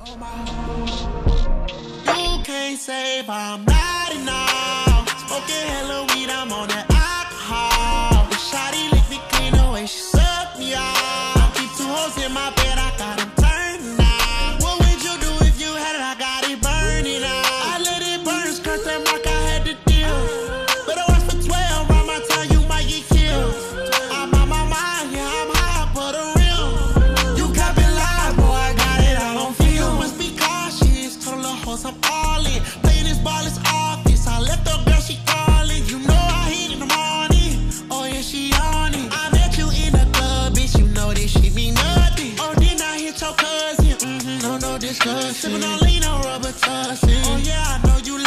You can't save, I'm not enough. Smoking hella weed, I'm on that alcohol. The shawty lick me clean the way she sucked me off. I keep 2 hoes in my bed, I got them turned out. What would you do if you had it? I got it burning out. I let it burn, skirt that mark, I had to deal. Better watch for 12, around my time you might get killed. I'm on my mind, yeah, I'm high for the real. You capping lies, boy, I got it out on film. Must be cautious, told the horse I'm all in. Playing this ball is office, I left the girl, she calling. You know I hit in the morning, oh yeah, she on it. I met you in the club, bitch, you know this shit mean nothing. Oh, then I hit your cousin, no discussion. Sippin' on lean on rubber tussin'. Oh yeah, I know you